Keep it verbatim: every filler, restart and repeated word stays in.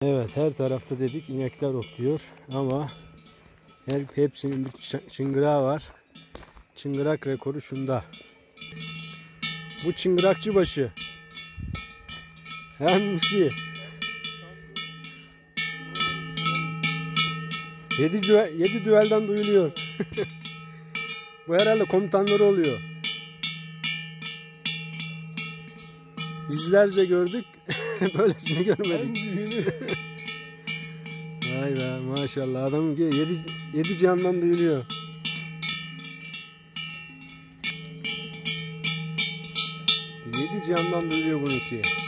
Evet, her tarafta dedik inekler otluyor ama her hepsinin bir çıngırağı var. Çıngırak rekoru şunda. Bu çıngırakçı başı. Hem Musi. Yedi, düvel, yedi düvelden duyuluyor. Bu herhalde komutanları oluyor. Yüzlerce gördük. Böylesini görmedik. Vay be maşallah, adamın yedi, yedi cihandan duyuluyor. Yedi cihandan duyuluyor bununki.